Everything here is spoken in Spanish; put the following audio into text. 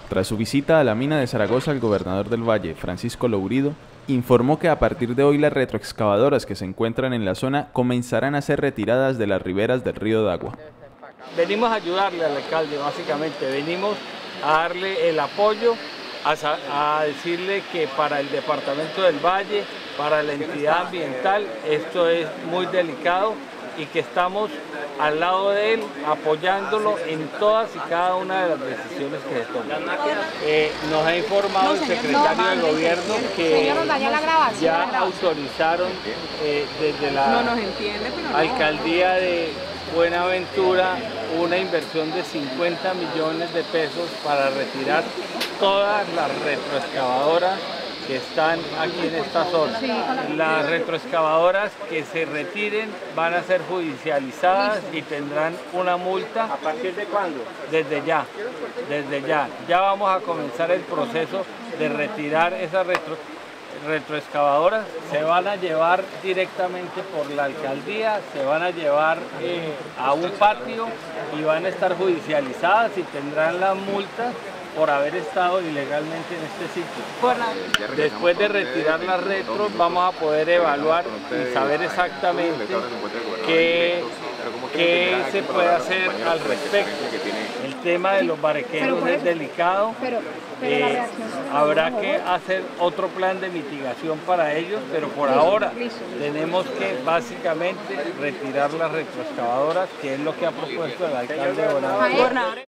Tras su visita a la mina de Zaragoza, el gobernador del Valle, Francisco Lourido, informó que a partir de hoy las retroexcavadoras que se encuentran en la zona comenzarán a ser retiradas de las riberas del río Dagua. Venimos a ayudarle al alcalde, básicamente, venimos a darle el apoyo, a decirle que para el departamento del Valle, para la entidad ambiental, esto es muy delicado y que estamos al lado de él, apoyándolo en todas y cada una de las decisiones que se toman. Nos ha informado el secretario del gobierno que ya autorizaron desde la alcaldía de Buenaventura una inversión de 50 millones de pesos para retirar todas las retroexcavadoras que están aquí en esta zona. Las retroexcavadoras que se retiren van a ser judicializadas y tendrán una multa. ¿A partir de cuándo? Desde ya, desde ya. Ya vamos a comenzar el proceso de retirar esas retroexcavadoras. Se van a llevar directamente por la alcaldía, se van a llevar a un patio y van a estar judicializadas y tendrán las multas por haber estado ilegalmente en este sitio. Después de retirar las retros vamos a poder evaluar y saber exactamente qué se puede hacer al respecto. El tema de los barrequeros es delicado, habrá que hacer otro plan de mitigación para ellos, pero por ahora tenemos que básicamente retirar las retroexcavadoras, que es lo que ha propuesto el alcalde de Buenaventura.